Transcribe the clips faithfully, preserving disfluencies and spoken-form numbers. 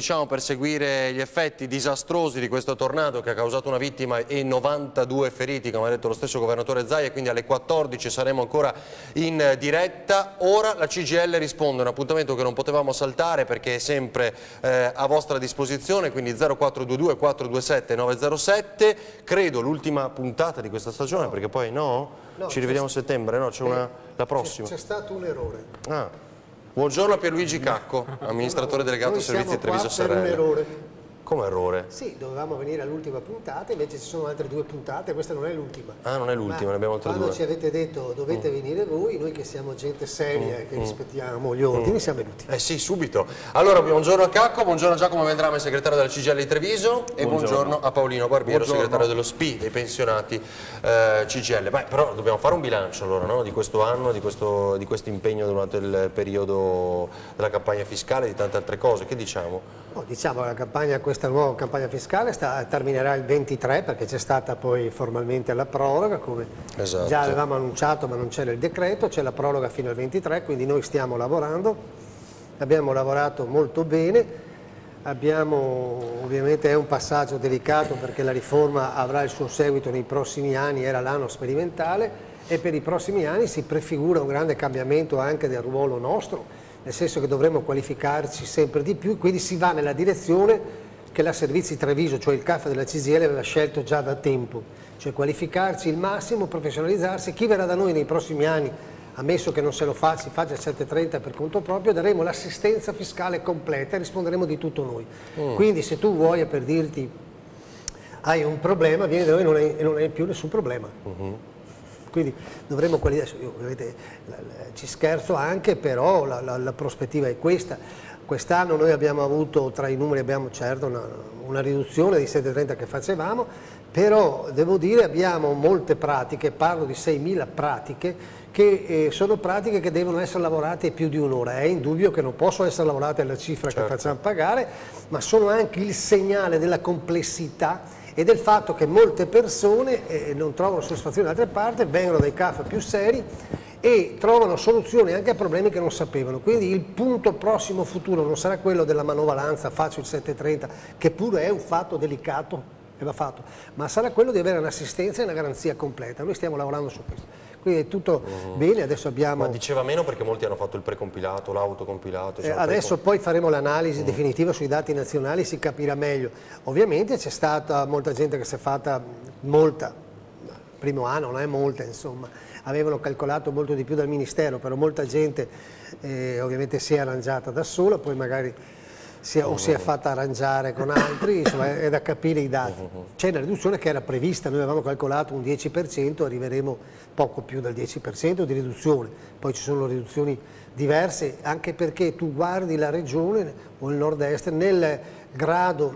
diciamo, per seguire gli effetti disastrosi di questo tornado che ha causato una vittima e novantadue feriti, come ha detto lo stesso governatore Zaia, quindi alle quattordici saremo ancora in diretta. Ora la C G I L risponde, un appuntamento che non potevamo saltare perché è sempre eh, a vostra disposizione, quindi zero quattro due due quattro due sette nove zero sette, credo l'ultima puntata di questa stagione, no. Perché poi no? No, ci rivediamo a settembre, no? C'è eh, una la prossima. C'è stato un errore. Ah. Buongiorno a Pierluigi Cacco, amministratore delegato servizi Treviso Serrella. Un errore. Come errore? Sì, dovevamo venire all'ultima puntata, invece ci sono altre due puntate, questa non è l'ultima. Ah, non è l'ultima, ne abbiamo altre quando due. Quando ci avete detto dovete mm. venire voi, noi che siamo gente seria e mm. che rispettiamo gli ordini, mm. siamo venuti. Eh sì, subito. Allora, buongiorno a Cacco, buongiorno a Giacomo Vendrame, segretario della C G I L di Treviso, e buongiorno, buongiorno a Paolino Barbiero, buongiorno. segretario dello S P I, dei pensionati eh, C G I L. Beh, però dobbiamo fare un bilancio allora, no? Di questo anno, di questo, di questo impegno durante il periodo della campagna fiscale e di tante altre cose. Che diciamo? Oh, diciamo che la campagna, questa nuova campagna fiscale sta, terminerà il ventitré, perché c'è stata poi formalmente la proroga, come esatto. già avevamo annunciato, ma non c'era il decreto, c'è la proroga fino al ventitré, quindi noi stiamo lavorando, abbiamo lavorato molto bene, abbiamo, ovviamente è un passaggio delicato perché la riforma avrà il suo seguito nei prossimi anni, era l'anno sperimentale, e per i prossimi anni si prefigura un grande cambiamento anche del ruolo nostro, nel senso che dovremo qualificarci sempre di più, quindi si va nella direzione che la Servizi Treviso, cioè il C A F della C G I L, aveva scelto già da tempo, cioè qualificarci il massimo, professionalizzarsi. Chi verrà da noi nei prossimi anni, ammesso che non se lo fa, si faccia il sette trenta per conto proprio, daremo l'assistenza fiscale completa e risponderemo di tutto noi. Mm. Quindi se tu vuoi, per dirti, hai un problema, vieni da noi e non hai, non hai più nessun problema. Mm-hmm. Quindi dovremmo, ovviamente ci scherzo anche, però la, la, la prospettiva è questa. Quest'anno noi abbiamo avuto, tra i numeri abbiamo certo una, una riduzione dei sette trenta che facevamo, però devo dire abbiamo molte pratiche, parlo di seimila pratiche, che eh, sono pratiche che devono essere lavorate più di un'ora. È indubbio che non possono essere lavorate alla cifra certo. che facciamo pagare, ma sono anche il segnale della complessità e del fatto che molte persone eh, non trovano soddisfazione da altre parti, vengono dai C A F più seri e trovano soluzioni anche a problemi che non sapevano. Quindi il punto prossimo futuro non sarà quello della manovalanza, faccio il sette trenta, che pure è un fatto delicato e va fatto, ma sarà quello di avere un'assistenza e una garanzia completa. Noi stiamo lavorando su questo. Quindi è tutto uh-huh. bene, adesso abbiamo... Ma diceva meno perché molti hanno fatto il precompilato, l'autocompilato. Eh, adesso poi faremo l'analisi uh-huh. definitiva sui dati nazionali, si capirà meglio. Ovviamente c'è stata molta gente che si è fatta, molta, il primo anno non è molta insomma, avevano calcolato molto di più dal Ministero, però molta gente eh, ovviamente si è arrangiata da sola, poi magari si è, uh-huh. o si è fatta arrangiare con altri, insomma è da capire i dati. Uh-huh. C'è una riduzione che era prevista, noi avevamo calcolato un dieci per cento, arriveremo poco più del dieci per cento di riduzione, poi ci sono riduzioni diverse, anche perché tu guardi la regione o il nord-est, nel grado,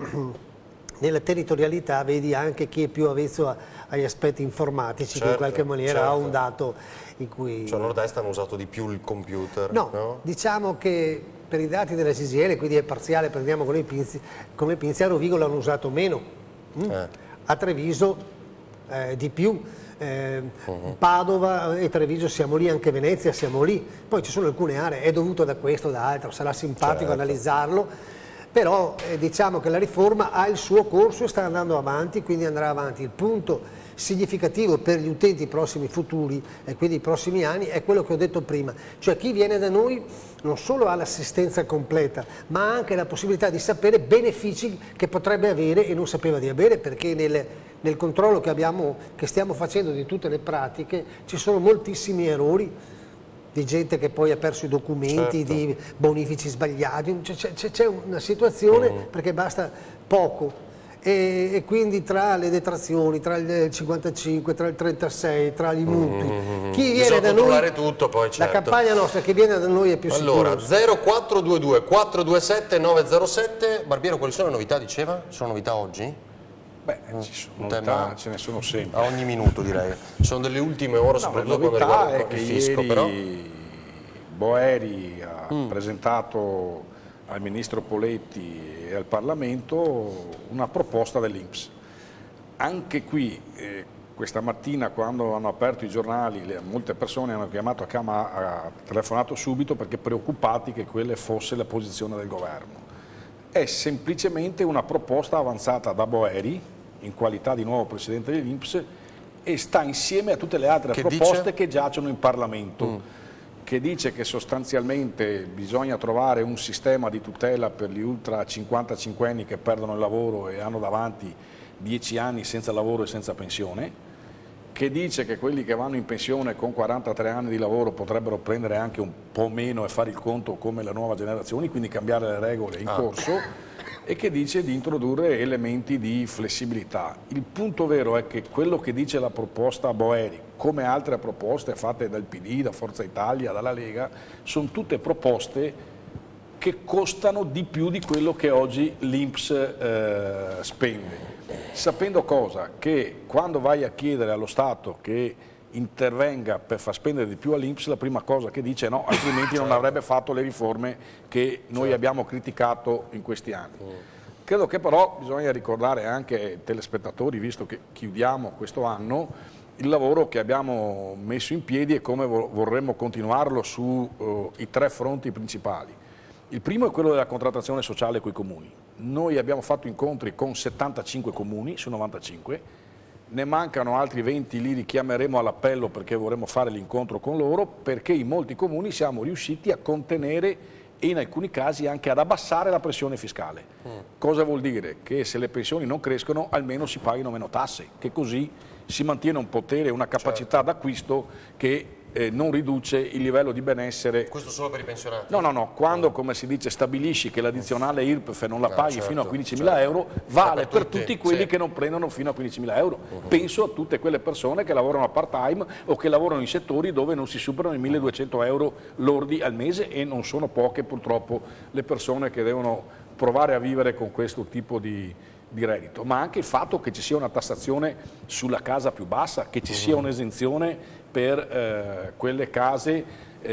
nella territorialità vedi anche chi è più avvezzo a, agli aspetti informatici, certo, che in qualche maniera certo. ha un dato in cui... Cioè al nord-est hanno usato di più il computer? No, no? diciamo che per i dati della C G I L, quindi è parziale, prendiamo come pinze, come pinze, a Rovigo l'hanno usato meno, mm? eh. a Treviso eh, di più. Eh, uh-huh. Padova e Treviso siamo lì, anche Venezia siamo lì, poi ci sono alcune aree, è dovuto da questo o da altro, sarà simpatico certo. analizzarlo, però eh, diciamo che la riforma ha il suo corso e sta andando avanti, quindi andrà avanti. Il punto significativo per gli utenti prossimi futuri e quindi i prossimi anni è quello che ho detto prima, cioè chi viene da noi non solo ha l'assistenza completa, ma ha anche la possibilità di sapere benefici che potrebbe avere e non sapeva di avere, perché nel, nel controllo che, abbiamo, che stiamo facendo di tutte le pratiche ci sono moltissimi errori di gente che poi ha perso i documenti, certo. di bonifici sbagliati, c'è una situazione mm. perché basta poco. E, e quindi tra le detrazioni, tra il cinquantacinque, tra il trentasei, tra i mutui, mm-hmm. chi viene da noi, tutto, poi, certo. la campagna nostra che viene da noi è più allora, sicura. zero quattro due due quattro due sette nove zero sette, Barbiero, quali sono le novità, diceva? Ci sono novità oggi? Beh, ci sono novità, ce ne sono sempre. A ogni minuto direi. Sono delle ultime ore, no, soprattutto quando riguarda il fisco, però. Boeri ha mm. presentato al Ministro Poletti e al Parlamento una proposta dell'I N P S. Anche qui, eh, questa mattina quando hanno aperto i giornali, le, molte persone hanno chiamato a Camera, ha telefonato subito perché preoccupati che quella fosse la posizione del governo. è semplicemente una proposta avanzata da Boeri, in qualità di nuovo Presidente dell'I N P S, e sta insieme a tutte le altre che proposte dice? che giacciono in Parlamento, mm. che dice che sostanzialmente bisogna trovare un sistema di tutela per gli ultra cinquantacinquenni che perdono il lavoro e hanno davanti dieci anni senza lavoro e senza pensione, che dice che quelli che vanno in pensione con quarantatré anni di lavoro potrebbero prendere anche un po' meno e fare il conto come le nuove generazioni, quindi cambiare le regole in ah. corso, e che dice di introdurre elementi di flessibilità. Il punto vero è che quello che dice la proposta Boeri, come altre proposte fatte dal P D, da Forza Italia, dalla Lega, sono tutte proposte che costano di più di quello che oggi l'I N P S eh, spende. Sapendo cosa? Che quando vai a chiedere allo Stato che intervenga per far spendere di più all'I N P S, la prima cosa che dice è no, altrimenti certo. non avrebbe fatto le riforme che noi certo. abbiamo criticato in questi anni. Mm. Credo che però bisogna ricordare anche ai telespettatori, visto che chiudiamo questo anno, il lavoro che abbiamo messo in piedi e come vorremmo continuarlo sui uh, tre fronti principali. Il primo è quello della contrattazione sociale con i comuni. Noi abbiamo fatto incontri con settantacinque comuni su novantacinque, ne mancano altri venti, li richiameremo all'appello perché vorremmo fare l'incontro con loro, perché in molti comuni siamo riusciti a contenere e in alcuni casi anche ad abbassare la pressione fiscale. Mm. Cosa vuol dire? Che se le pensioni non crescono almeno si paghino meno tasse, che così si mantiene un potere e una capacità certo. d'acquisto che Eh, non riduce il livello di benessere. Questo solo per i pensionati? No, no, no, quando, come si dice, stabilisci che l'addizionale I R P E F non la paghi no, certo, fino a quindicimila certo. euro, vale per, per tutti, tutti quelli sì. che non prendono fino a quindicimila euro. Uh-huh. Penso a tutte quelle persone che lavorano a part-time o che lavorano in settori dove non si superano i milleduecento euro lordi al mese, e non sono poche purtroppo le persone che devono provare a vivere con questo tipo di, di reddito, ma anche il fatto che ci sia una tassazione sulla casa più bassa, che ci uh-huh. sia un'esenzione per eh, quelle case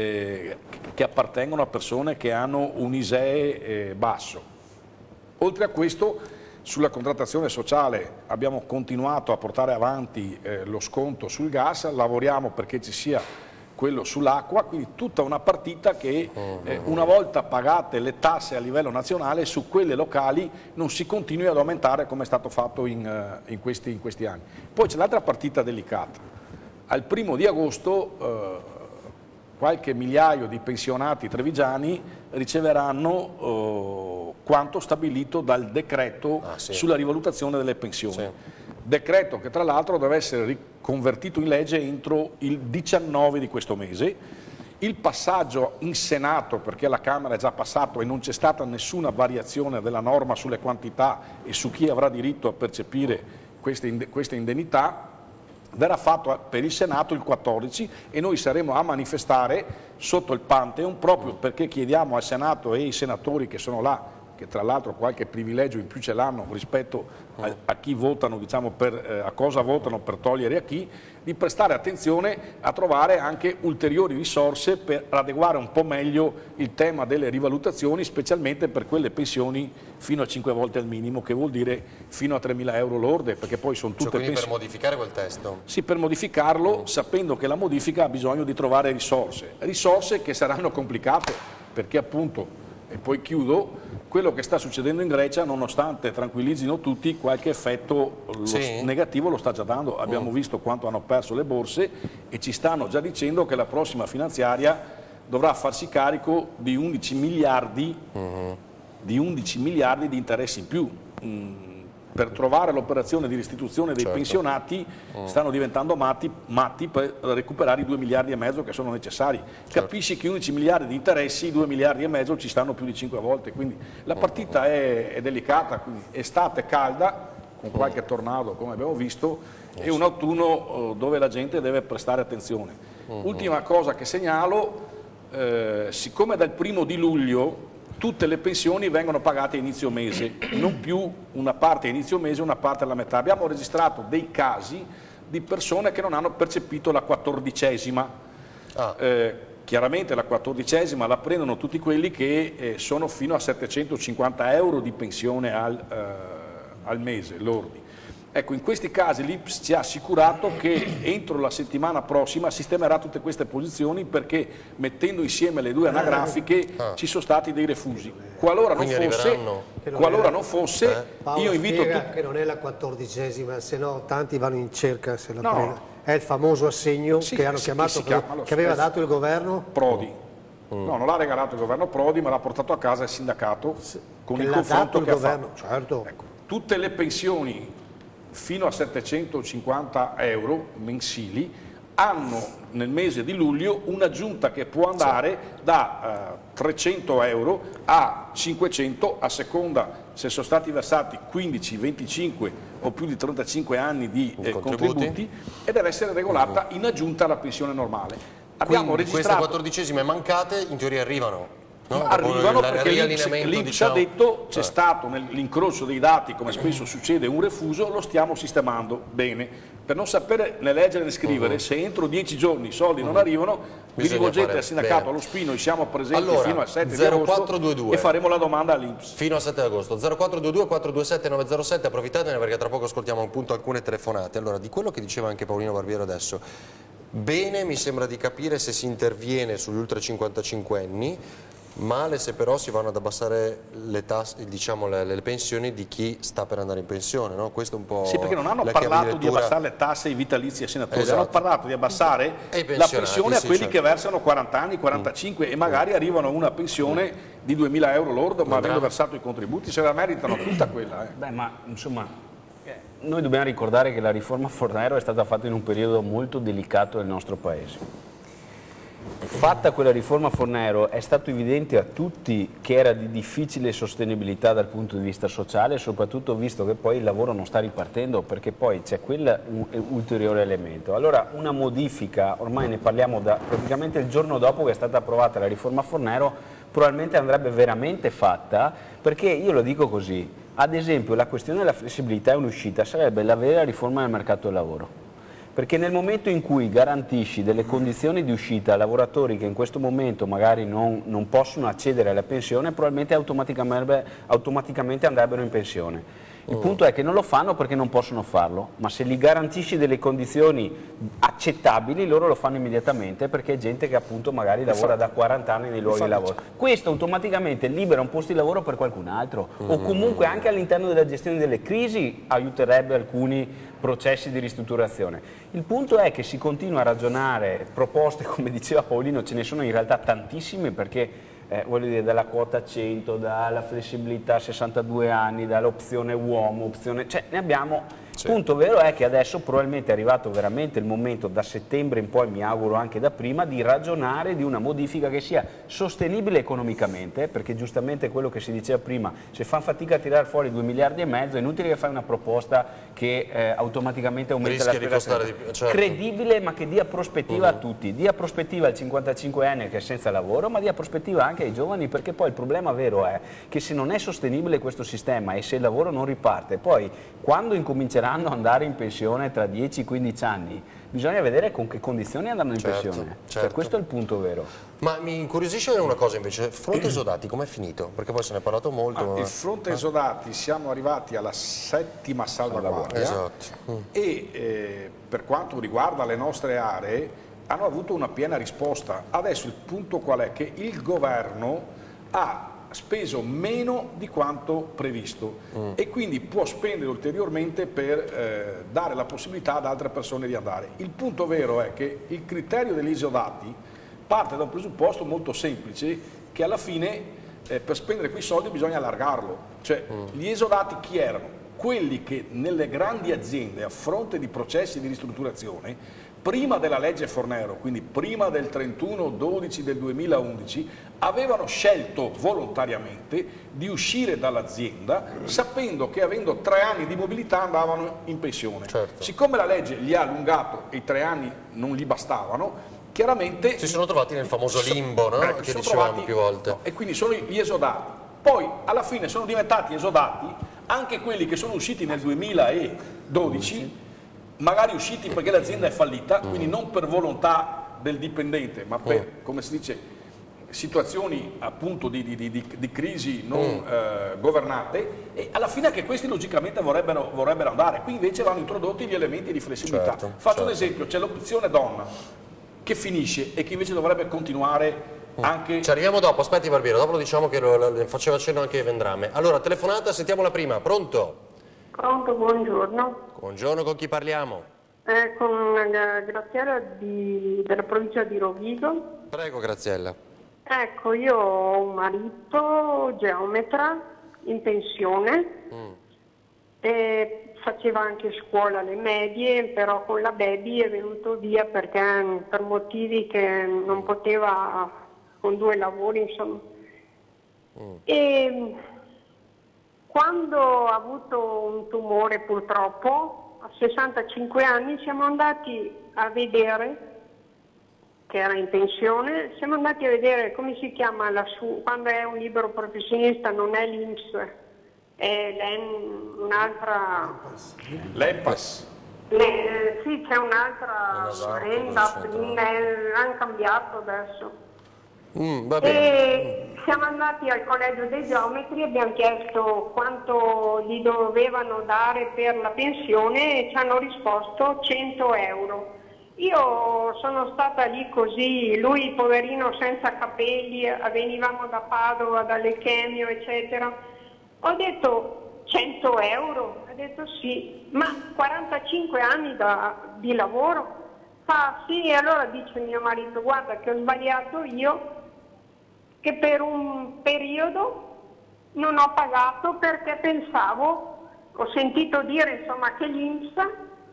eh, che appartengono a persone che hanno un I S E E eh, basso. Oltre a questo, sulla contrattazione sociale abbiamo continuato a portare avanti eh, lo sconto sul gas, lavoriamo perché ci sia quello sull'acqua, quindi tutta una partita che eh, una volta pagate le tasse a livello nazionale, su quelle locali non si continui ad aumentare come è stato fatto in, uh, in, questi, in questi anni. Poi c'è l'altra partita delicata. Al primo di agosto eh, qualche migliaio di pensionati trevigiani riceveranno eh, quanto stabilito dal decreto ah, sì. sulla rivalutazione delle pensioni. Sì. Decreto che tra l'altro deve essere riconvertito in legge entro il diciannove di questo mese. Il passaggio in Senato, perché la Camera è già passato e non c'è stata nessuna variazione della norma sulle quantità e su chi avrà diritto a percepire queste, queste indennità, verrà fatto per il Senato il quattordici, e noi saremo a manifestare sotto il Pantheon proprio perché chiediamo al Senato e ai senatori che sono là, che tra l'altro qualche privilegio in più ce l'hanno rispetto a, a chi votano, diciamo per, eh, a cosa votano per togliere a chi, di prestare attenzione a trovare anche ulteriori risorse per adeguare un po' meglio il tema delle rivalutazioni, specialmente per quelle pensioni fino a cinque volte al minimo, che vuol dire fino a tremila euro lorde, perché poi sono tutte cioè, quindi pensioni. Per modificare quel testo? Sì, per modificarlo, mm. sapendo che la modifica ha bisogno di trovare risorse, risorse che saranno complicate, perché appunto, e poi chiudo, quello che sta succedendo in Grecia, nonostante tranquillizzino tutti, qualche effetto lo sì. negativo lo sta già dando. Abbiamo mm. visto quanto hanno perso le borse e ci stanno già dicendo che la prossima finanziaria dovrà farsi carico di undici miliardi, mm-hmm. di undici miliardi di interessi in più. Mm. Per trovare l'operazione di restituzione dei certo. pensionati mm. stanno diventando matti, matti per recuperare i due miliardi e mezzo che sono necessari. Certo. Capisci che undici miliardi di interessi, due miliardi e mezzo ci stanno più di cinque volte, quindi la partita è, è delicata, quindi estate calda, con qualche tornado come abbiamo visto, mm. e un autunno dove la gente deve prestare attenzione. Mm. Ultima cosa che segnalo, eh, siccome dal primo di luglio tutte le pensioni vengono pagate a inizio mese, non più una parte a inizio mese e una parte alla metà. Abbiamo registrato dei casi di persone che non hanno percepito la quattordicesima. Ah. Eh, chiaramente la quattordicesima la prendono tutti quelli che eh, sono fino a settecentocinquanta euro di pensione al, eh, al mese, lordi. Ecco, in questi casi l'I N P S ci ha assicurato che entro la settimana prossima sistemerà tutte queste posizioni, perché mettendo insieme le due anagrafiche ah. ci sono stati dei refusi. Qualora non fosse, qualora non fosse eh? Paolo, io invito spiega tutti... che non è la quattordicesima, se no tanti vanno in cerca se la no. prenda. È il famoso assegno sì, che hanno chiamato, che, chiama, che aveva dato il governo? Prodi. Mm. No, non l'ha regalato il governo Prodi, ma l'ha portato a casa il sindacato sì, con il confronto il che governo, ha fatto. Certo. Ecco, tutte le pensioni fino a settecentocinquanta euro mensili hanno nel mese di luglio un'aggiunta che può andare sì. da uh, trecento euro a cinquecento, a seconda se sono stati versati quindici, venticinque o più di trentacinque anni di eh, contributi. contributi, e deve essere regolata in aggiunta alla pensione normale. Abbiamo Quindi registrato... queste quattordicesime mancate in teoria arrivano? No? Arrivano perché l'I N P S diciamo... ha detto c'è eh. stato nell'incrocio dei dati, come spesso succede, un refuso, lo stiamo sistemando bene. Per non sapere né leggere né scrivere, uh-huh. se entro dieci giorni i soldi uh-huh. non arrivano, vi rivolgete al sindacato, bene. allo S P I, noi siamo presenti allora, fino al sette di agosto e faremo la domanda all'I N P S. Fino al sette agosto. zero quattro due due quattro due sette nove zero sette, approfittatene perché tra poco ascoltiamo appunto alcune telefonate. Allora, di quello che diceva anche Paolino Barbiero adesso, bene mi sembra di capire se si interviene sugli ultra cinquantacinquenni, male se però si vanno ad abbassare le, tasse, diciamo, le, le pensioni di chi sta per andare in pensione, no? Questo è un po'. Sì, perché non hanno parlato di, di abbassare le tasse ai vitalizi e ai senatori, esatto. hanno parlato di abbassare la pensione a quelli sì, certo. che versano quaranta anni, quarantacinque mm. e magari mm. arrivano a una pensione mm. di duemila euro lordo, ma avendo versato i contributi se la meritano tutta quella. Eh. Beh, ma insomma, noi dobbiamo ricordare che la riforma Fornero è stata fatta in un periodo molto delicato del nostro Paese. Fatta quella riforma Fornero è stato evidente a tutti che era di difficile sostenibilità dal punto di vista sociale, soprattutto visto che poi il lavoro non sta ripartendo, perché poi c'è quel ulteriore elemento. Allora una modifica, ormai ne parliamo da praticamente il giorno dopo che è stata approvata la riforma Fornero, probabilmente andrebbe veramente fatta, perché io lo dico così, ad esempio la questione della flessibilità in uscita sarebbe la vera riforma del mercato del lavoro. Perché nel momento in cui garantisci delle condizioni di uscita a lavoratori che in questo momento magari non, non possono accedere alla pensione, probabilmente automaticamente, automaticamente andrebbero in pensione. Il oh. punto è che non lo fanno perché non possono farlo, ma se gli garantisci delle condizioni accettabili, loro lo fanno immediatamente, perché è gente che appunto magari lavora da quaranta anni nei luoghi di lavoro. Questo automaticamente libera un posto di lavoro per qualcun altro, mm. o comunque anche all'interno della gestione delle crisi aiuterebbe alcuni processi di ristrutturazione. Il punto è che si continua a ragionare, proposte come diceva Paolino, ce ne sono in realtà tantissime, perché Eh, voglio dire, dalla quota cento, dalla flessibilità a sessantadue anni, dall'opzione uomo, opzione, cioè ne abbiamo. Il sì. punto vero è che adesso probabilmente è arrivato veramente il momento, da settembre in poi, mi auguro anche da prima, di ragionare di una modifica che sia sostenibile economicamente, perché giustamente quello che si diceva prima, se fanno fatica a tirare fuori due miliardi e mezzo, è inutile che fai una proposta che eh, automaticamente aumenta la spesa, di più, certo. credibile, ma che dia prospettiva uh-huh. a tutti, dia prospettiva al cinquantacinquenne che è senza lavoro, ma dia prospettiva anche ai giovani, perché poi il problema vero è che se non è sostenibile questo sistema e se il lavoro non riparte, poi quando incominceranno ad andare in pensione tra dieci quindici anni, bisogna vedere con che condizioni andranno in certo, pensione, certo. Cioè, questo è il punto vero. Ma mi incuriosisce una cosa invece, fronte esodati com'è finito? Perché poi se ne è parlato molto. Ah, ma... Il fronte esodati siamo arrivati alla settima salvaguardia esatto. mm. e eh, per quanto riguarda le nostre aree hanno avuto una piena risposta. Adesso il punto qual è? Che il governo ha speso meno di quanto previsto mm. e quindi può spendere ulteriormente per eh, dare la possibilità ad altre persone di andare. Il punto vero è che il criterio degli esodati parte da un presupposto molto semplice, che alla fine eh, per spendere quei soldi bisogna allargarlo. Cioè mm. gli esodati chi erano? Quelli che nelle grandi aziende, a fronte di processi di ristrutturazione, prima della legge Fornero, quindi prima del trentuno dodici del duemilaundici, avevano scelto volontariamente di uscire dall'azienda sapendo che avendo tre anni di mobilità andavano in pensione. Certo. Siccome la legge li ha allungato e i tre anni non gli bastavano, chiaramente... Si sono trovati nel famoso limbo, no? Ecco, che dicevamo più volte. No, e quindi sono gli esodati. Poi alla fine sono diventati esodati anche quelli che sono usciti nel duemiladodici, magari usciti perché l'azienda è fallita, quindi non per volontà del dipendente, ma per, come si dice, situazioni appunto di, di, di, di crisi non mm. eh, governate, e alla fine anche questi logicamente vorrebbero, vorrebbero andare. Qui invece vanno introdotti gli elementi di flessibilità. Certo, Faccio certo. un esempio, c'è l'opzione donna che finisce e che invece dovrebbe continuare anche... Ci arriviamo dopo, aspetti Barbiero, dopo lo diciamo che lo, lo, faceva cenno anche Vendrame. Allora, telefonata, sentiamo la prima, pronto? Pronto, buongiorno. Buongiorno, con chi parliamo? Eh, con eh, Graziella di, della provincia di Rovigo. Prego Graziella. Ecco, io ho un marito geometra in pensione, mm. e faceva anche scuola alle medie, però con la baby è venuto via perché per motivi che non poteva, con due lavori insomma. Mm. E quando ha avuto un tumore purtroppo, a sessantacinque anni siamo andati a vedere, che era in pensione, siamo andati a vedere come si chiama la sua, quando è un libero professionista non è l'I N P S, è un'altra... L'E P A S. Le, sì, c'è un'altra renda, hanno cambiato adesso. Mm, va bene. E siamo andati al collegio dei geometri e abbiamo chiesto quanto gli dovevano dare per la pensione e ci hanno risposto cento euro. Io sono stata lì così, lui poverino senza capelli, venivamo da Padova, dalle Chemio eccetera. Ho detto cento euro? Ha detto sì, ma quarantacinque anni da, di lavoro? Fa sì, e allora dice mio marito, guarda che ho sbagliato io, che per un periodo non ho pagato perché pensavo, ho sentito dire insomma che l'I N P S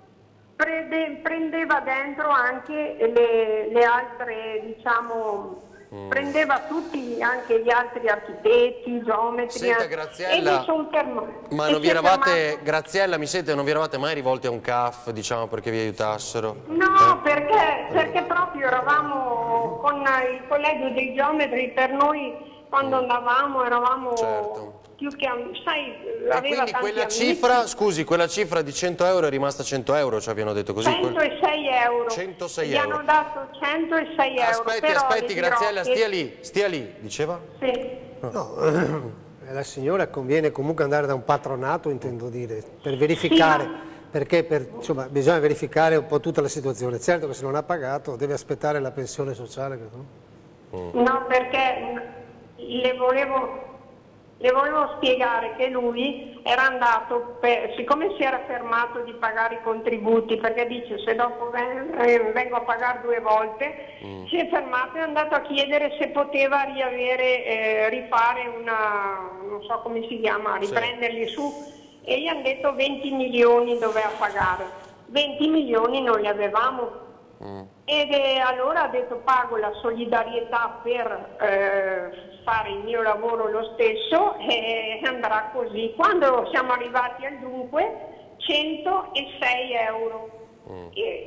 prende, prendeva dentro anche le, le altre, diciamo, mm. prendeva tutti anche gli altri architetti, geometri. Senta Graziella, e mi son fermato. ma non vi eravate, Graziella mi sente, non vi eravate mai rivolti a un C A F, diciamo, perché vi aiutassero? No, eh? perché, perché proprio eravamo con il collegio dei geometri, per noi quando andavamo eravamo certo. più che, sai, e aveva quindi quella amici. cifra, scusi, quella cifra di cento euro è rimasta cento euro, ci abbiano detto così? centosei euro. centosei Gli euro. hanno dato centosei euro. Aspetti, però aspetti, Graziella, che... stia lì, stia lì, diceva? Sì. No, alla signora conviene comunque andare da un patronato, intendo dire, per verificare, sì, ma... perché per, insomma, bisogna verificare un po' tutta la situazione. Certo che se non ha pagato deve aspettare la pensione sociale. No, mm. no perché le volevo, le volevo spiegare che lui era andato, per, siccome si era fermato di pagare i contributi, perché dice se dopo vengo a pagare due volte, mm. si è fermato e è andato a chiedere se poteva riavere, eh, rifare una, non so come si chiama, riprenderli sì. su, e gli hanno detto venti milioni doveva pagare, venti milioni non li avevamo. Mm. Ed eh, allora ha detto pago la solidarietà per eh, fare il mio lavoro lo stesso e andrà così. Quando siamo arrivati al dunque centosei euro mm. e,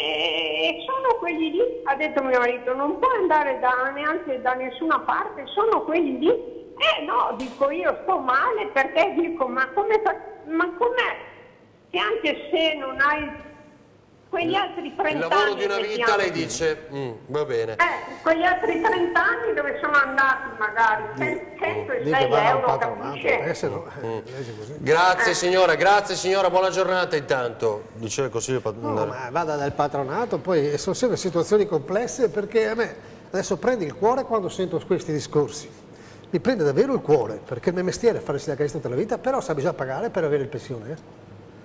e, e sono quelli lì, ha detto mio marito, non può andare da, neanche da nessuna parte, sono quelli lì. Eh no, dico io sto male perché dico ma come ma com'è che anche se non hai quegli altri trenta anni... Il lavoro di una vita, mettiamo, lei dice, mm, va bene. Eh, quegli altri trenta anni dove sono andati magari, centosei euro, capisce? Mm. Mm. Grazie eh. signora, grazie signora, buona giornata intanto. Diceva il consiglio no, ma vada dal patronato, poi sono sempre situazioni complesse perché a me adesso prende il cuore quando sento questi discorsi. Mi prende davvero il cuore, perché il mio mestiere è fare il sindacalista tutta la vita, però sa bisogna pagare per avere il pensione. Eh?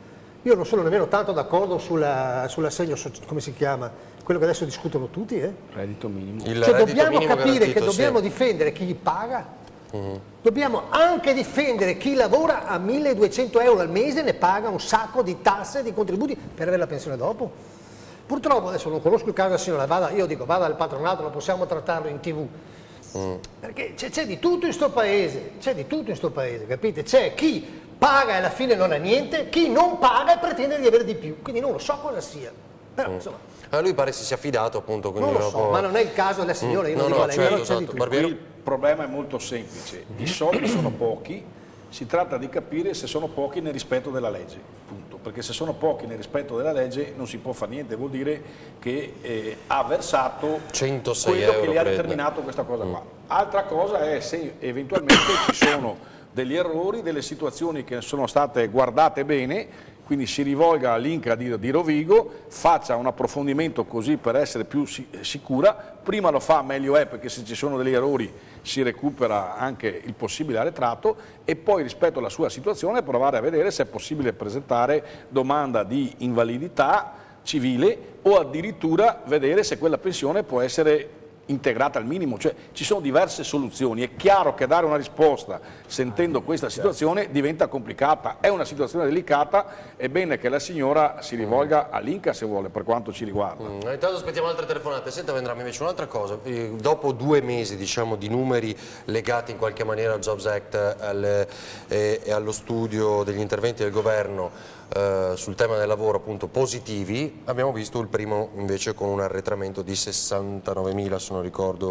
Io non sono nemmeno tanto d'accordo sull'assegno, sull come si chiama, quello che adesso discutono tutti. Eh? Reddito minimo. Il cioè, reddito dobbiamo minimo capire garantito, che dobbiamo sì. difendere chi paga, uh-huh. dobbiamo anche difendere chi lavora a milleduecento euro al mese, ne paga un sacco di tasse e di contributi per avere la pensione dopo. Purtroppo adesso non conosco il caso della signora, vada, io dico vada al patronato, non possiamo trattarlo in tv. Mm. Perché c'è di tutto in sto paese, c'è di tutto in sto paese, capite? C'è chi paga e alla fine non ha niente, chi non paga e pretende di avere di più, quindi non lo so cosa sia, però mm. insomma... A lui pare si sia affidato appunto, quindi non lo so, può... ma non è il caso della signora, mm. io non no, dico no, a lei, certo, però c'è esatto. di tutto. Il problema è molto semplice, i soldi sono pochi si tratta di capire se sono pochi nel rispetto della legge, punto. Perché se sono pochi nel rispetto della legge non si può fare niente, vuol dire che eh, ha versato centosei quello euro, che gli ha credo. determinato questa cosa qua. Altra cosa è se eventualmente ci sono degli errori, delle situazioni che sono state guardate bene, quindi si rivolga all'Inca di, di Rovigo, faccia un approfondimento così per essere più sicura, prima lo fa meglio è, perché se ci sono degli errori si recupera anche il possibile arretrato, e poi rispetto alla sua situazione provare a vedere se è possibile presentare domanda di invalidità civile o addirittura vedere se quella pensione può essere integrata al minimo, cioè ci sono diverse soluzioni. È chiaro che dare una risposta sentendo questa situazione diventa complicata, è una situazione delicata, è bene che la signora si rivolga all'Inca se vuole, per quanto ci riguarda. Mm, intanto aspettiamo altre telefonate. Senta Vendrame, invece un'altra cosa, eh, dopo due mesi diciamo di numeri legati in qualche maniera al Jobs Act al, eh, e allo studio degli interventi del governo Uh, sul tema del lavoro appunto positivi, abbiamo visto il primo invece con un arretramento di sessantanovemila, se non ricordo,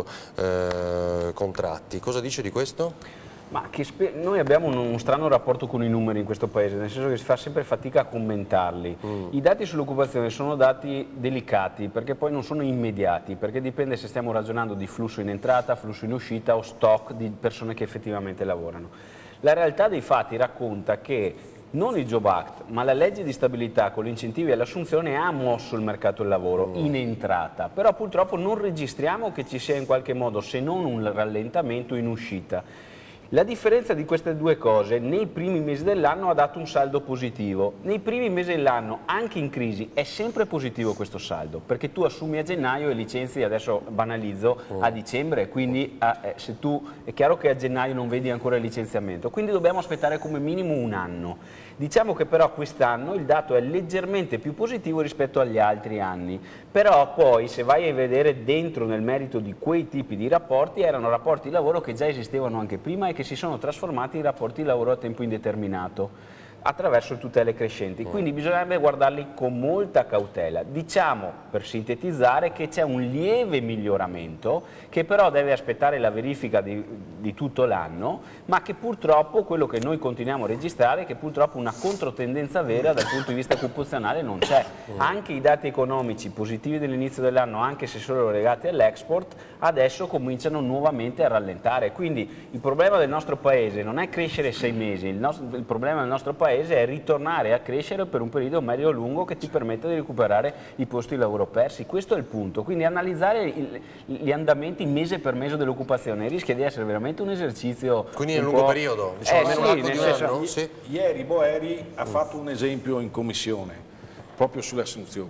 uh, contratti. Cosa dice di questo? Ma che noi abbiamo un, un strano rapporto con i numeri in questo paese, nel senso che si fa sempre fatica a commentarli. Mm. I dati sull'occupazione sono dati delicati perché poi non sono immediati, perché dipende se stiamo ragionando di flusso in entrata, flusso in uscita o stock di persone che effettivamente lavorano. La realtà dei fatti racconta che non il Job Act, ma la legge di stabilità con gli incentivi all'assunzione ha mosso il mercato del lavoro in entrata, però purtroppo non registriamo che ci sia in qualche modo, se non un rallentamento, in uscita. La differenza di queste due cose, nei primi mesi dell'anno ha dato un saldo positivo, nei primi mesi dell'anno, anche in crisi, è sempre positivo questo saldo, perché tu assumi a gennaio e licenzi, adesso banalizzo, a dicembre, quindi eh, se tu, è chiaro che a gennaio non vedi ancora il licenziamento, quindi dobbiamo aspettare come minimo un anno. Diciamo che però quest'anno il dato è leggermente più positivo rispetto agli altri anni, però poi se vai a vedere dentro nel merito di quei tipi di rapporti, erano rapporti di lavoro che già esistevano anche prima e che si sono trasformati in rapporti di lavoro a tempo indeterminato attraverso tutele crescenti, quindi bisognerebbe guardarli con molta cautela. Diciamo, per sintetizzare, che c'è un lieve miglioramento che però deve aspettare la verifica di, di tutto l'anno, ma che purtroppo quello che noi continuiamo a registrare è che purtroppo una controtendenza vera dal punto di vista occupazionale non c'è. Anche i dati economici positivi dell'inizio dell'anno, anche se solo legati all'export, adesso cominciano nuovamente a rallentare. Quindi il problema del nostro Paese non è crescere sei mesi, il, nostro, il problema del nostro Paese è ritornare a crescere per un periodo medio-lungo che ti permetta di recuperare i posti di lavoro persi. Questo è il punto, quindi analizzare il, gli andamenti mese per mese dell'occupazione rischia di essere veramente un esercizio. Quindi nel lungo periodo, diciamo, eh, almeno sì, l'arco di un senso, anno? Sì. Ieri Boeri ha fatto un esempio in commissione proprio sulle assunzioni,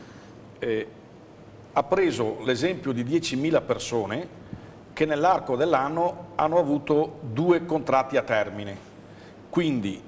eh, ha preso l'esempio di diecimila persone che nell'arco dell'anno hanno avuto due contratti a termine, quindi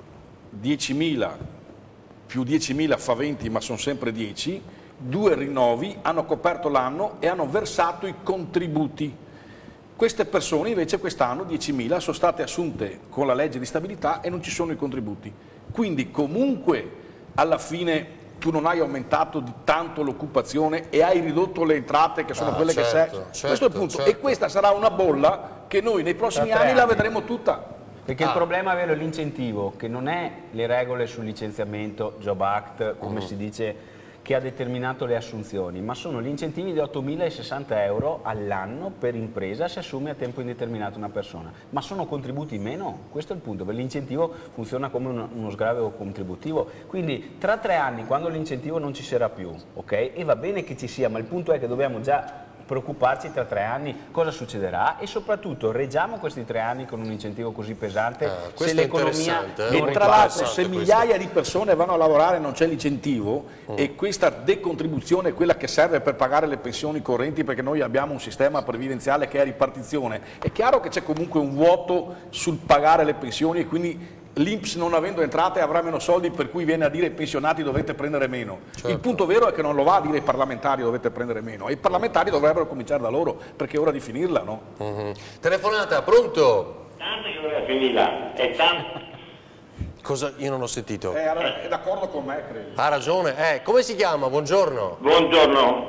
diecimila più diecimila fa venti, ma sono sempre dieci, due rinnovi, hanno coperto l'anno e hanno versato i contributi. Queste persone invece quest'anno, diecimila, sono state assunte con la legge di stabilità e non ci sono i contributi. Quindi comunque alla fine tu non hai aumentato di tanto l'occupazione e hai ridotto le entrate che sono ah, quelle certo, che servono. certo, Questo è il punto. certo. E questa sarà una bolla che noi nei prossimi anni, anni la vedremo tutta. Perché ah. il problema è vero, l'incentivo, che non è le regole sul licenziamento, Job Act, come uh-huh. si dice, che ha determinato le assunzioni, ma sono gli incentivi di ottomilasessanta euro all'anno per impresa se assume a tempo indeterminato una persona. Ma sono contributi meno? Questo è il punto, perché l'incentivo funziona come uno, uno sgravio contributivo. Quindi tra tre anni, quando l'incentivo non ci sarà più, ok? E va bene che ci sia, ma il punto è che dobbiamo già preoccuparci tra tre anni cosa succederà e soprattutto reggiamo questi tre anni con un incentivo così pesante ah, se l'economia eh? e tra l'altro se migliaia di persone vanno a lavorare e non c'è l'incentivo mm. e questa decontribuzione è quella che serve per pagare le pensioni correnti, perché noi abbiamo un sistema previdenziale che è a ripartizione, è chiaro che c'è comunque un vuoto sul pagare le pensioni e quindi l'I N P S non avendo entrate avrà meno soldi, per cui viene a dire ai pensionati dovete prendere meno. Certo. Il punto vero è che non lo va a dire ai parlamentari dovete prendere meno, e i parlamentari dovrebbero cominciare da loro, perché è ora di finirla, no? Mm-hmm. Telefonata, pronto? Tanto che ora finirla, è tanto. Cosa? Io non ho sentito. Eh, è d'accordo con me, credo. Ha ragione. Eh, come si chiama? Buongiorno. Buongiorno,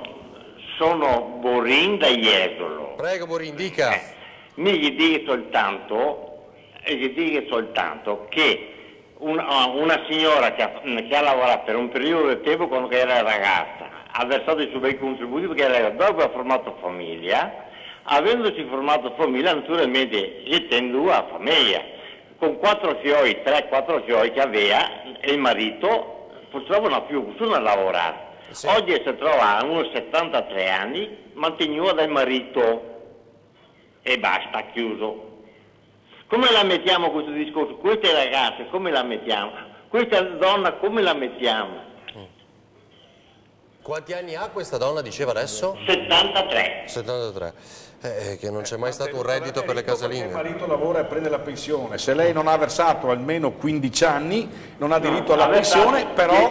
sono Borin da Jesolo. Prego Borin, dica. Eh, mi gli dico soltanto e che dica soltanto che una, una signora che ha, che ha lavorato per un periodo di tempo quando era ragazza, ha versato i suoi bei contributi perché era, dopo ha formato famiglia, avendosi formato famiglia naturalmente si tende a famiglia, con quattro figli, tre, quattro figli che aveva, e il marito purtroppo non ha più nessuno a lavorare. Sì. Oggi si trova a uno settantatré anni, mantenuto dal marito e basta, chiuso. Come la mettiamo questo discorso? Queste ragazze come la mettiamo? Questa donna come la mettiamo? Quanti anni ha questa donna, diceva adesso? settantatré. settantatré. Eh, che non c'è mai stato un reddito per le casalinghe. Il marito lavora e prende la pensione. Se lei non ha versato almeno quindici anni, non ha diritto no, alla pensione, però,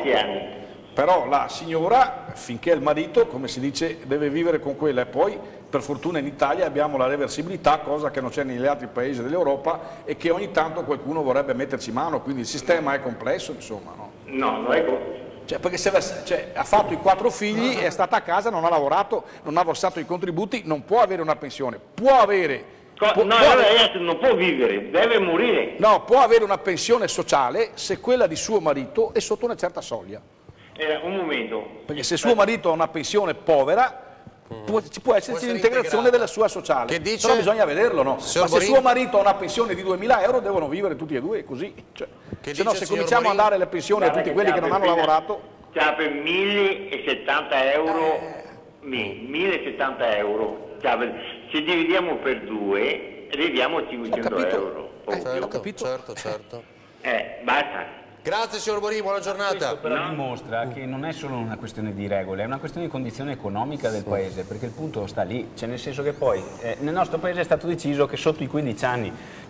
però la signora, finché il marito, come si dice, deve vivere con quella. E poi, per fortuna in Italia abbiamo la reversibilità, cosa che non c'è negli altri paesi dell'Europa e che ogni tanto qualcuno vorrebbe metterci mano, quindi il sistema è complesso, insomma. No, no non è complesso. Cioè, perché se cioè, ha fatto i quattro figli, è stata a casa, non ha lavorato, non ha versato i contributi, non può avere una pensione, può avere... Co può, no, può avere, non può vivere, deve morire. No, può avere una pensione sociale se quella di suo marito è sotto una certa soglia. Eh, un momento. Perché se suo marito ha una pensione povera, Può, ci può esserci l'integrazione della sua sociale, che dice? Però bisogna vederlo, no? Ma se Borin... suo marito ha una pensione di duemila euro devono vivere tutti e due così, cioè, se no se cominciamo Borin... a dare le pensioni a tutti quelli che non hanno lavorato, c'ha per millesettanta euro, eh... millesettanta euro, se dividiamo per due arriviamo a cinquecento euro. Eh, certo, certo, certo. Eh, basta. Grazie signor Borin, buona giornata. Questo però no. dimostra che non è solo una questione di regole, è una questione di condizione economica del paese, perché il punto sta lì, cioè nel senso che poi eh, nel nostro paese è stato deciso che sotto i quindici anni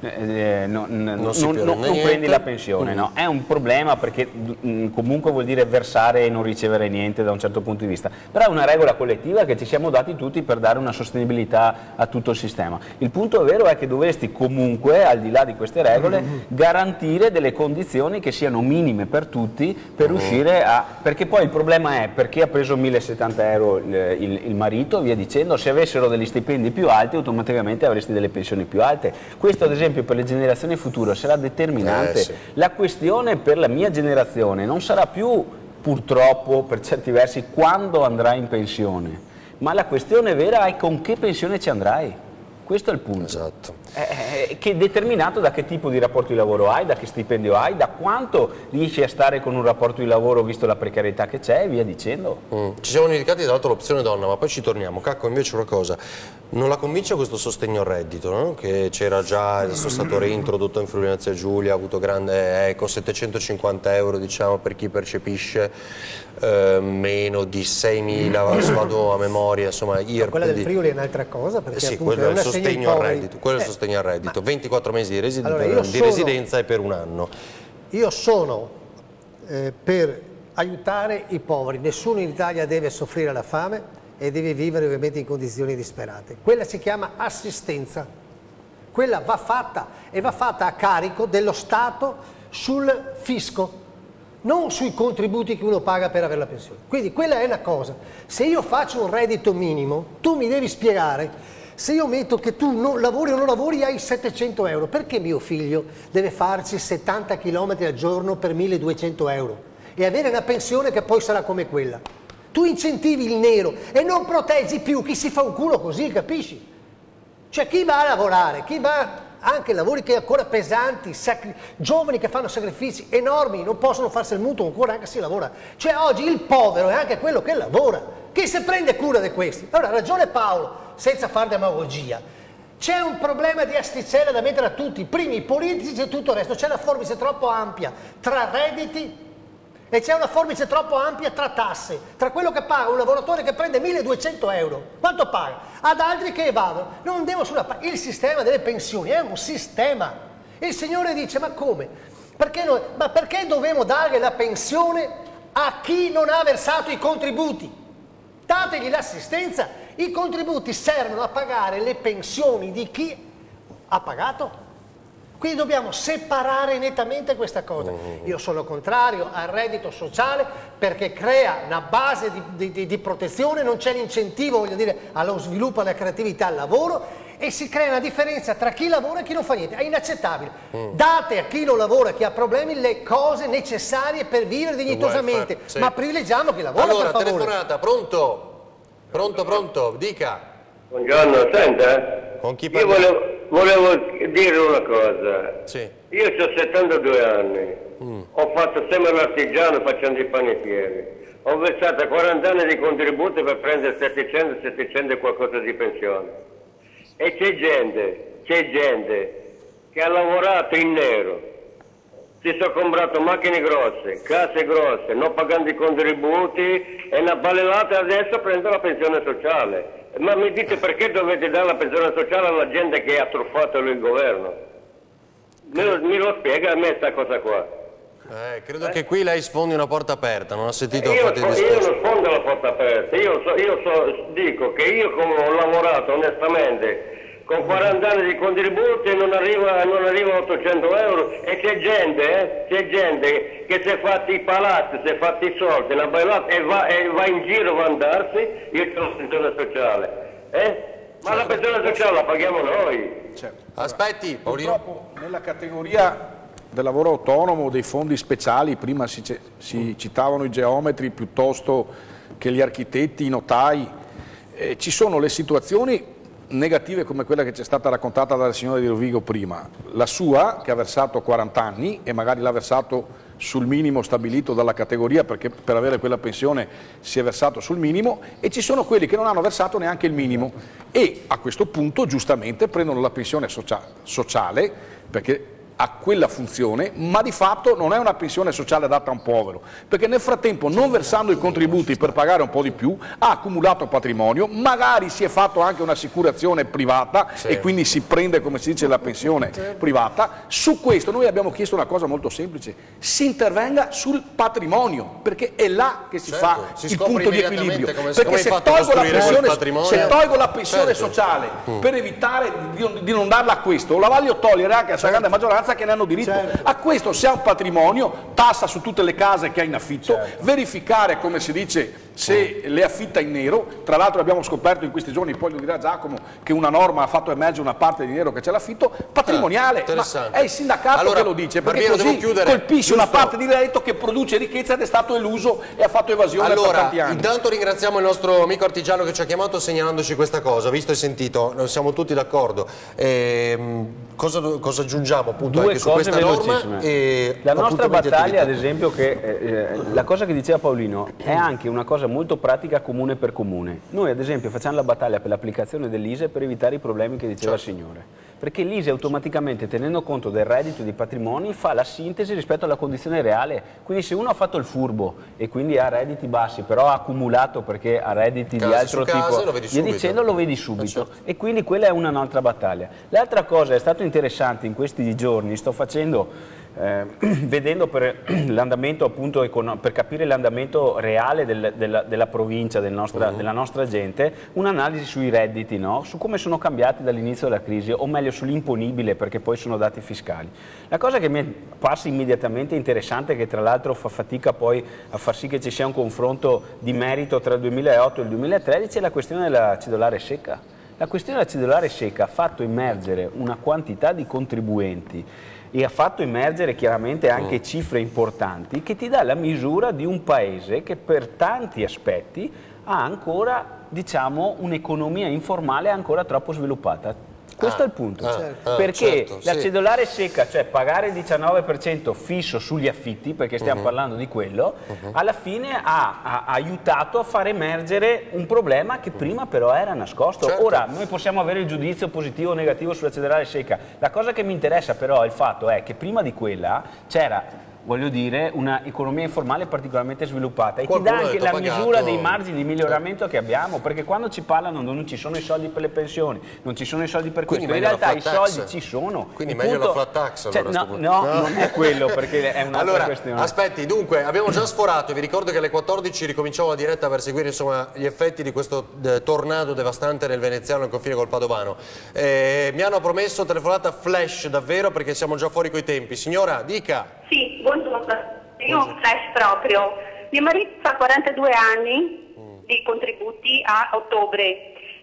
eh, no, non, non, non, non prendi la pensione, mm. no? È un problema perché mh, comunque vuol dire versare e non ricevere niente da un certo punto di vista, però è una regola collettiva che ci siamo dati tutti per dare una sostenibilità a tutto il sistema. Il punto vero è che dovresti comunque, al di là di queste regole, mm. garantire delle condizioni che siano minime per tutti per uh-huh. uscire a... perché poi il problema è perché ha preso millesettanta euro il, il, il marito, via dicendo, se avessero degli stipendi più alti automaticamente avresti delle pensioni più alte. Questo ad esempio per le generazioni future sarà determinante. Eh, sì. La questione per la mia generazione non sarà più purtroppo per certi versi quando andrai in pensione, ma la questione vera è con che pensione ci andrai. Questo è il punto, esatto. eh, che è determinato da che tipo di rapporto di lavoro hai, da che stipendio hai, da quanto riesci a stare con un rapporto di lavoro visto la precarietà che c'è e via dicendo. Mm. Ci siamo indicati tra l'altro l'opzione donna, ma poi ci torniamo. Cacco, invece una cosa, non la convince questo sostegno al reddito, no? Che c'era già, è stato reintrodotto in Friuli Venezia Giulia, ha avuto grande eco, settecentocinquanta euro diciamo per chi percepisce eh, meno di seimila, vado a memoria, insomma. I R P D. Quella del Friuli è un'altra cosa, perché sì, appunto quello è una sostegno al reddito, quello è il eh, sostegno al reddito, ma... ventiquattro mesi di, resi... allora, di sono... residenza e per un anno. Io sono eh, per aiutare i poveri, nessuno in Italia deve soffrire la fame e deve vivere ovviamente in condizioni disperate. Quella si chiama assistenza, quella va fatta e va fatta a carico dello Stato sul fisco, non sui contributi che uno paga per avere la pensione. Quindi quella è una cosa. Se io faccio un reddito minimo, tu mi devi spiegare, se io metto che tu non lavori o non lavori hai settecento euro, perché mio figlio deve farci settanta chilometri al giorno per milleduecento euro e avere una pensione che poi sarà come quella? Tu incentivi il nero e non proteggi più chi si fa un culo così, capisci? Cioè chi va a lavorare, chi va anche lavori che ancora pesanti, giovani che fanno sacrifici enormi, non possono farsi il mutuo ancora anche se lavora. Cioè oggi il povero è anche quello che lavora, che si prende cura di questi. Allora ha ragione Paolo, senza fare demagogia. C'è un problema di asticella da mettere a tutti, i primi i politici e tutto il resto. C'è una forbice troppo ampia tra redditi e c'è una forbice troppo ampia tra tasse, tra quello che paga un lavoratore che prende milleduecento euro, quanto paga? Ad altri che evadono. Non devo sulla parte. Il sistema delle pensioni è un sistema. Il Signore dice, ma come? Perché, noi, ma perché dobbiamo dare la pensione a chi non ha versato i contributi? Dategli l'assistenza. I contributi servono a pagare le pensioni di chi ha pagato. Quindi dobbiamo separare nettamente questa cosa. Io sono contrario al reddito sociale perché crea una base di, di, di protezione, non c'è l'incentivo, voglio dire, allo sviluppo, alla creatività, al lavoro e si crea una differenza tra chi lavora e chi non fa niente. È inaccettabile. Mm. Date a chi non lavora e chi ha problemi le cose necessarie per vivere dignitosamente, sì. ma privilegiamo chi lavora. Allora, per favore. telefonata, pronto? Pronto, pronto, dica. Buongiorno, senta. Con chi Io volevo, volevo dire una cosa. Sì. Io ho settantadue anni, mm. ho fatto sempre l'artigiano facendo i panettieri. Ho versato quaranta anni di contributi per prendere settecento, settecento e qualcosa di pensione. E c'è gente, c'è gente che ha lavorato in nero, si sono comprato macchine grosse, case grosse, non pagando i contributi e una balellata adesso prende la pensione sociale. Ma mi dite perché dovete dare la pensione sociale alla gente che ha truffato il governo? Me lo, me lo spiega a me sta cosa qua. Eh, credo eh? che qui lei sfondi una porta aperta, non ha sentito io, fatti io non sfondo la porta aperta, io, so, io so, dico che io come ho lavorato onestamente con quaranta anni di contributi e non arriva, non arriva a ottocento euro e c'è gente, eh, c'è gente che si è fatti i palazzi, si è fatti i soldi, una bella, e, va, e va in giro a vantarsi, io ho la pensione sociale, eh? Ma la pensione sociale la paghiamo noi. Certo. Aspetti, Paolino. Purtroppo nella categoria del lavoro autonomo, dei fondi speciali, prima si, si citavano i geometri piuttosto che gli architetti, i notai, eh, ci sono le situazioni negative come quella che ci è stata raccontata dalla signora di Rovigo prima, la sua che ha versato quaranta anni e magari l'ha versato sul minimo stabilito dalla categoria perché per avere quella pensione si è versato sul minimo, e ci sono quelli che non hanno versato neanche il minimo e a questo punto giustamente prendono la pensione socia- sociale perché ha quella funzione, ma di fatto non è una pensione sociale data a un povero, perché nel frattempo, non versando i contributi per pagare un po' di più, ha accumulato patrimonio, magari si è fatto anche un'assicurazione privata, sì. e quindi si prende, come si dice, la pensione privata. Su questo noi abbiamo chiesto una cosa molto semplice: si intervenga sul patrimonio, perché è là che si certo, fa si il punto di equilibrio, come, perché come se, tolgo la pensione, se tolgo la pensione certo. sociale mm. per evitare di, di non darla a questo, la voglio togliere anche a stragrande certo. maggioranza che ne hanno diritto. Certo. A questo, se ha un patrimonio, tassa su tutte le case che ha in affitto, certo. verificare, come si dice, se mm. le affitta in nero. Tra l'altro abbiamo scoperto in questi giorni, poi lo dirà Giacomo, che una norma ha fatto emergere una parte di nero che c'è l'affitto patrimoniale, ah, ma è il sindacato allora, che lo dice, perché così colpisce una parte di reddito che produce ricchezza ed è stato eluso e ha fatto evasione allora, per tanti anni. Intanto ringraziamo il nostro amico artigiano che ci ha chiamato segnalandoci questa cosa, visto e sentito, siamo tutti d'accordo. Eh, cosa, cosa aggiungiamo appunto Due anche su questa norma? E, la nostra battaglia, ad esempio, che eh, la cosa che diceva Paolino è anche una cosa molto pratica, comune per comune. Noi ad esempio facciamo la battaglia per l'applicazione dell'I S E E per evitare i problemi che diceva certo. il signore, perché l'I S E E automaticamente, tenendo conto del reddito e dei patrimoni, fa la sintesi rispetto alla condizione reale. Quindi se uno ha fatto il furbo e quindi ha redditi bassi, però ha accumulato perché ha redditi case di altro tipo, via dicendo, lo vedi subito, certo. e quindi quella è un'altra battaglia. L'altra cosa è stato interessante in questi giorni, sto facendo Eh, vedendo per l'andamento, appunto, per capire l'andamento reale del, della, della provincia, del nostra, uh-huh. della nostra gente, un'analisi sui redditi, no? Su come sono cambiati dall'inizio della crisi, o meglio sull'imponibile, perché poi sono dati fiscali. La cosa che mi passa immediatamente interessante, che tra l'altro fa fatica poi a far sì che ci sia un confronto di merito tra il duemilaotto e il duemilatredici, è la questione della cedolare secca. La questione della cedolare secca ha fatto emergere una quantità di contribuenti e ha fatto emergere chiaramente anche mm. cifre importanti, che ti dà la misura di un paese che per tanti aspetti ha ancora, diciamo, un'economia informale ancora troppo sviluppata. Questo ah, è il punto, ah, certo. perché certo, la sì. cedolare secca, cioè pagare il diciannove per cento fisso sugli affitti, perché stiamo uh-huh. parlando di quello, uh-huh. alla fine ha, ha aiutato a far emergere un problema che prima però era nascosto. Certo. Ora, noi possiamo avere il giudizio positivo o negativo sulla cedolare secca, la cosa che mi interessa però è il fatto è che prima di quella c'era, voglio dire, una economia informale particolarmente sviluppata e Qualcuno ti dà anche la pagato. misura dei margini di miglioramento che abbiamo, perché quando ci parlano non ci sono i soldi per le pensioni, non ci sono i soldi per questo, in realtà i soldi ci sono. Quindi il meglio punto... la flat tax allora, cioè, no, no, no, non è quello, perché è un'altra allora, questione. Aspetti, dunque, abbiamo già sforato, vi ricordo che alle quattordici ricominciamo la diretta per seguire insomma gli effetti di questo eh, tornado devastante nel veneziano, al confine col padovano. Eh, mi hanno promesso telefonata flash davvero, perché siamo già fuori coi tempi. Signora, dica. Sì, buongiorno. Io ho un flash proprio. Mio marito fa quarantadue anni mm. di contributi a ottobre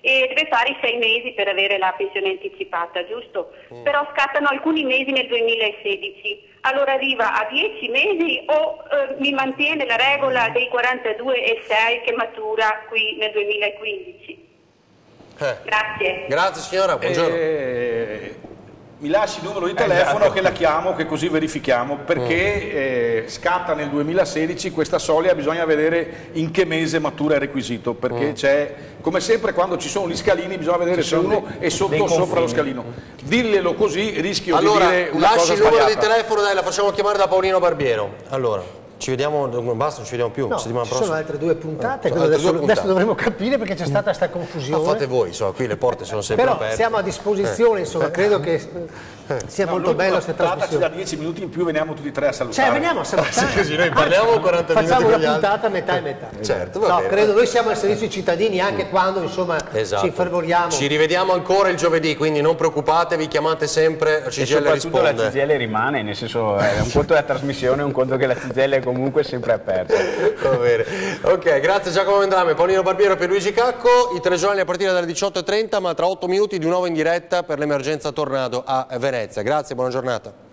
e deve fare i sei mesi per avere la pensione anticipata, giusto? Mm. Però scattano alcuni mesi nel duemilasedici, allora arriva a dieci mesi o eh, mi mantiene la regola dei quarantadue e sei che matura qui nel duemilaquindici? Eh. Grazie. Grazie signora, buongiorno. Eh... Mi lasci il numero di telefono esatto. che la chiamo, che così verifichiamo, perché mm. eh, scatta nel duemilasedici questa soglia, bisogna vedere in che mese matura il requisito, perché mm. c'è, come sempre quando ci sono gli scalini, bisogna vedere ci se uno dei, è sotto o sopra lo scalino. Dillelo così, rischio allora, di dire una cosa lasci il numero sbagliata. di telefono, dai, la facciamo chiamare da Paolino Barbiero. Allora. Ci vediamo, basta, non ci vediamo più. No, settimana ci prossima. sono altre due puntate, no, altre altre adesso, due puntate. adesso dovremo capire perché c'è stata questa confusione. Ma fate voi, insomma, qui le porte sono sempre Però aperte. siamo a disposizione, insomma, credo che sia no, molto bello questa trasmissione. trasmissione. Da dieci minuti in più veniamo tutti e tre a salutare. Cioè, veniamo a salutare. Sì, così noi parliamo quaranta minuti Facciamo con una gli altri. puntata metà e metà. Certo, va no, bene. credo noi siamo al servizio dei cittadini anche quando, insomma, esatto. ci infervoriamo. Ci rivediamo ancora il giovedì, quindi non preoccupatevi, chiamate sempre, la C G I L e risponde. la C G I L rimane, nel senso, è un conto della trasmissione, un conto che la C G I L è comunque sempre aperta. Va bene. Ok, grazie Giacomo Vendrame, Paolino Barbiero e Pierluigi Cacco. I telegiornali a partire dalle diciotto e trenta, ma tra otto minuti di nuovo in diretta per l'emergenza tornado a Venezia. Grazie, buona giornata.